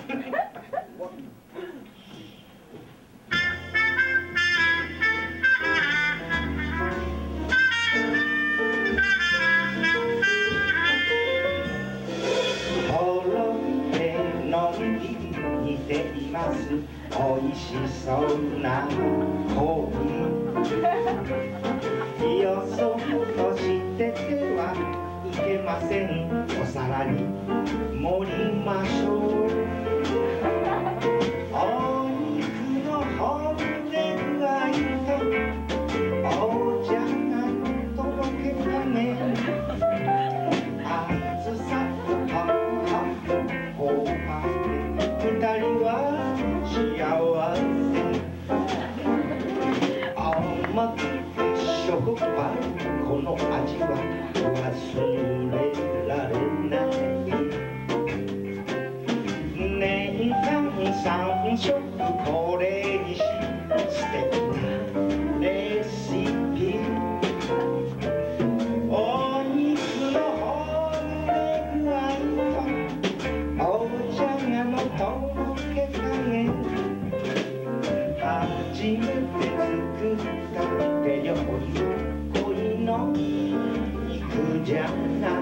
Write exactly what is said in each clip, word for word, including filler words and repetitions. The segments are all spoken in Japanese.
おいしそうなコーヒーよそとしててはいけません。お皿に盛りましょう。お肉の骨具合とお茶がとろけたね。暑さとはんはんほうばで二人は幸せ。甘くてしょっぱいこの味は忘れられない。年間三食これにし素敵なレシピ。お肉の骨具合とお茶がのとろけ加減。初めて作った手料理は恋の肉じゃない。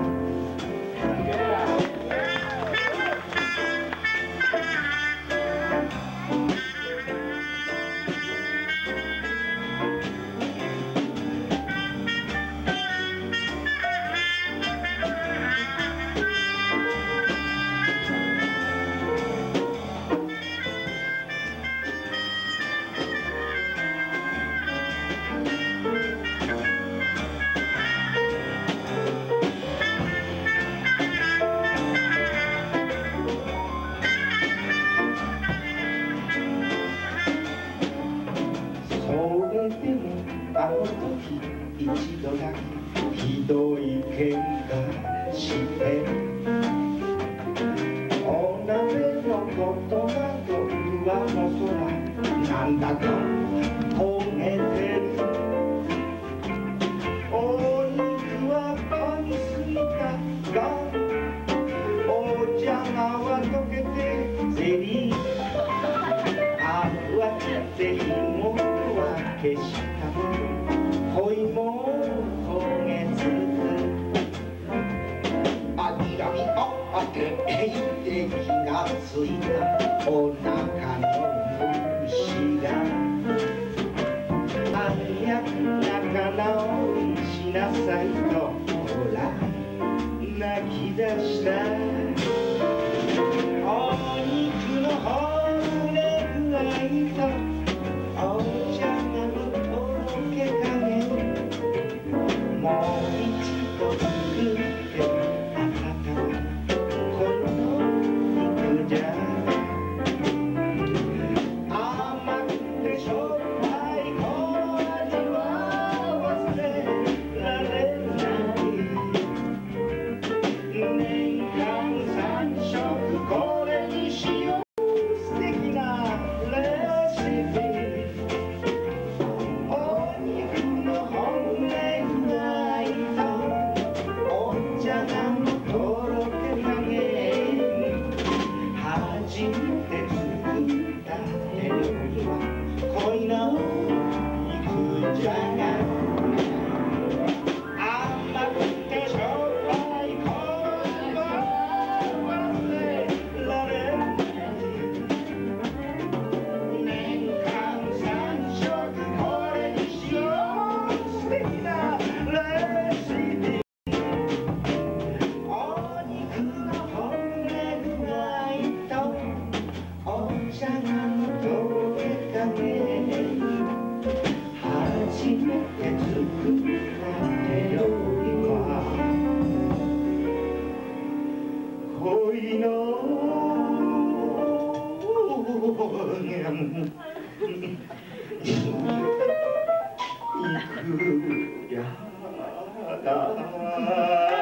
あの時一度だけひどい喧嘩してお鍋のことなど上の空なんだか焦げてる。お肉は噛みすぎたがお茶がは溶けてゼリー。慌てて紐は消した恋も焦げつつあきらみあっていて気がついたお腹の虫が早く仲直りしなさいとほら泣き出した。お肉の骨具合とお茶がのとろけ加減。もう一度作ってあなたはこの肉じゃ甘くてしょっぱいこの味は忘れられない。年間三食これにしよう素敵なレシピ。お肉の骨具合とお茶がのとろけ加減。初めて作った手料理は恋の肉じゃが。甘くてしょっぱいこれは忘れられない。年間三食これにしよう素敵なレシピ。お肉の骨具合とお茶がのとろけ加減。初めて作った手料理は恋の肉じゃが。